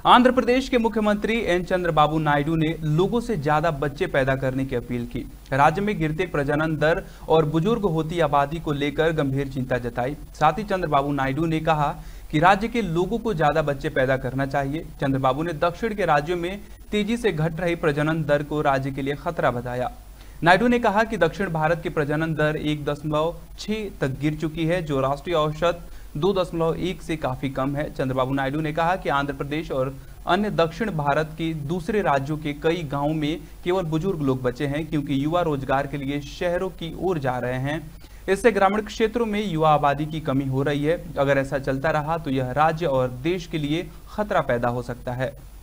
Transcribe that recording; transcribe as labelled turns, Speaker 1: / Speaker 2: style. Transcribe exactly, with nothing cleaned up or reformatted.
Speaker 1: आंध्र प्रदेश के मुख्यमंत्री एन चंद्रबाबू नायडू ने लोगों से ज्यादा बच्चे पैदा करने की अपील की। राज्य में गिरते प्रजनन दर और बुजुर्ग होती आबादी को लेकर गंभीर चिंता जताई। साथ ही चंद्रबाबू नायडू ने कहा कि राज्य के लोगों को ज्यादा बच्चे पैदा करना चाहिए। चंद्रबाबू ने दक्षिण के राज्यों में तेजी से घट रही प्रजनन दर को राज्य के लिए खतरा बताया। नायडू ने कहा कि दक्षिण भारत की प्रजनन दर एक दशमलव छह तक गिर चुकी है, जो राष्ट्रीय औसत दो दशमलव एक से काफी कम है। चंद्रबाबू नायडू ने कहा कि आंध्र प्रदेश और अन्य दक्षिण भारत के दूसरे राज्यों के कई गांवों में केवल बुजुर्ग लोग बचे हैं, क्योंकि युवा रोजगार के लिए शहरों की ओर जा रहे हैं। इससे ग्रामीण क्षेत्रों में युवा आबादी की कमी हो रही है। अगर ऐसा चलता रहा तो यह राज्य और देश के लिए खतरा पैदा हो सकता है।